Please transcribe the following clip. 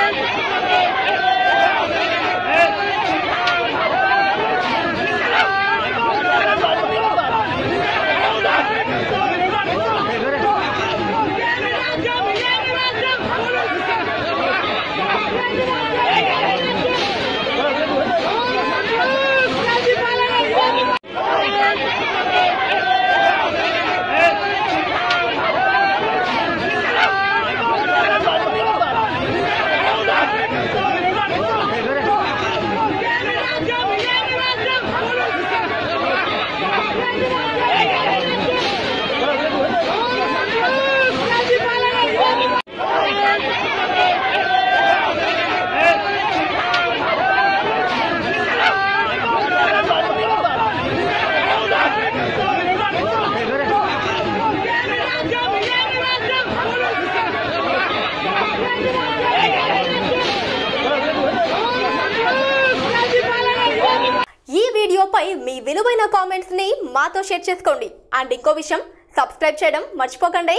మీ విలువైన కామెంట్స్ ని మాతో షేర్ చేసుకోండి. అండ్ ఇంకో విషయం, సబ్స్క్రైబ్ చేయడం మర్చిపోకండి.